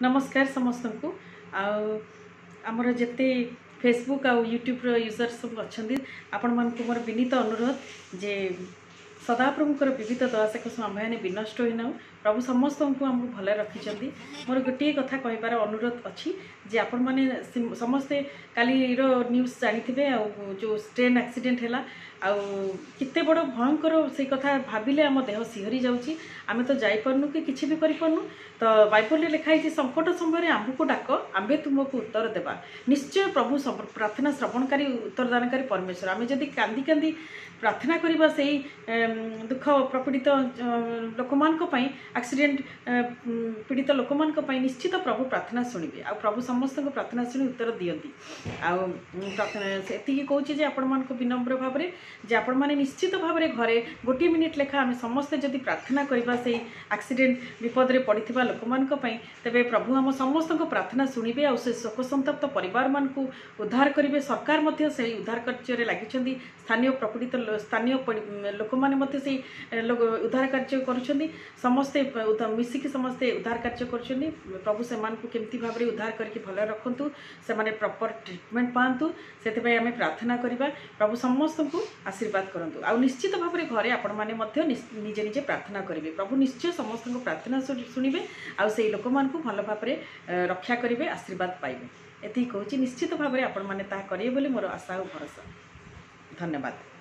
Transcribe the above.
नमस्कार समस्त को आमर जिते फेसबुक आ यूट्यूब यूजर सब अच्छा आपण मान मोर विनीत अनुरोध जे सदाप्रभुकर विविध दयाशक आम्भे विनष्ट होना प्रभु समस्त को आमको भल रखी मोर गोटे कथा कहबार अनुरोध अच्छी जे आपण मैंने समस्ते काली न्यूज जानी जो ट्रेन एक्सीडेंट है आते बड़ भयंकर से कथा भाविले आम देह सिहरी जाऊँगी आम तो जापरनु कि किसी भी करूँ तो बाइबल लिखाई संकट समय आमको डाक आम्बे तुमको उत्तर देवा निश्चय प्रभु प्रार्थना श्रवणकारी उत्तरदानकारी परमेश्वर आम जदि कांदी कांदी प्रार्थना करवा से दुख प्रपीड़ित लोक मान एक्सीडेंट पीड़ित लोक मान निश्चित प्रभु प्रार्थना शुणवे आ प्रभु समस्त प्रार्थना शुणी उत्तर दियंती आती कहे आपण मान विनम्र भाव में जे आपण मैंने निश्चित भाव में घरे गोटे मिनिट लेखा आम समस्ते जदि प्रार्थना करवा से एक्सीडेंट विपद में पड़ता लोक मान तेरे प्रभु आम समस्त प्रार्थना शुणवे आ शोक संतप्त परिवार मान को उद्धार करेंगे सरकार से उद्धार कार्य लगी स्थानीय प्रपीड़ित स्थानीय लोक मैंने से उद्धार कार्य कर समस्ते मिसिकी समस्ते उद्धार कार्य कर प्रभु से केमती भाव में उद्धार करके भल रखु से प्रॉपर ट्रीटमेंट पातु से आम प्रार्थना करवा प्रभु समस्त को आशीर्वाद करूँ आ निश्चित भाव में घरे आपण मैंने निजे निजे प्रार्थना करेंगे प्रभु निश्चय समस्त प्रार्थना शुणवे आ लोक मान भल भाव में रक्षा करेंगे आशीर्वाद पाइबे एति कहूँ निश्चित भाव में आपण मैंने करेंगे बोली मोर आशा और भरोसा धन्यवाद।